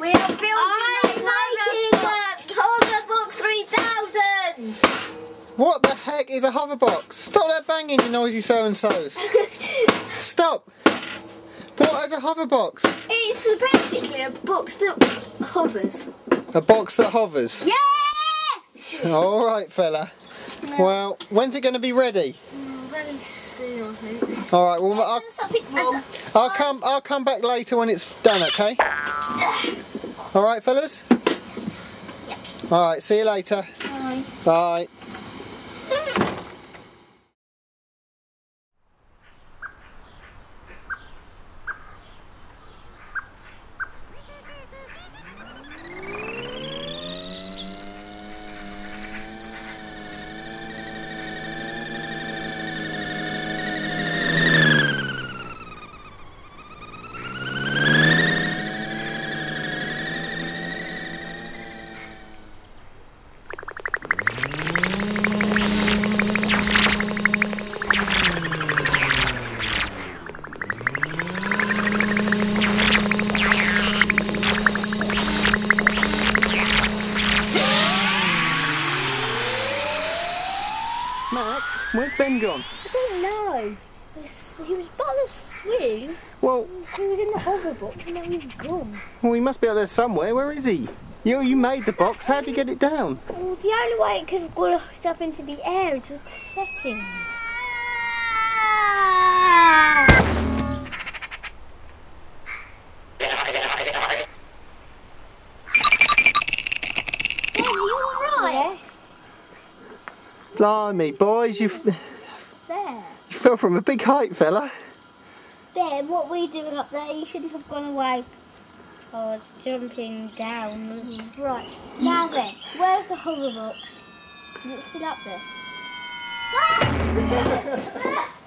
We are building Hoverbox 3000! What the heck is a hoverbox? Stop that banging, you noisy so-and-sos. Stop! What is a hoverbox? It's basically a box that hovers. A box that hovers? Yes! Alright, fella. Well, when's it going to be ready? Very soon, I think. Alright, well, Something wrong. I'll come back later when it's done, okay? Alright, fellas? Yeah. Alright, see you later. Bye. Bye. Max, where's Ben gone? I don't know. He was by the swing. Well, He was in the hoverbox and then he was gone. he must be out there somewhere. Where is he? You made the box. How'd you get it down? Well, the only way it could have gone up into the air is with the settings. Ben, are you alright? Blimey, boys, you There. fell from a big height, fella. Ben, what were you doing up there? You shouldn't have gone away. I was jumping down. Right. Now then, where's the hoverbox? Is it still up there?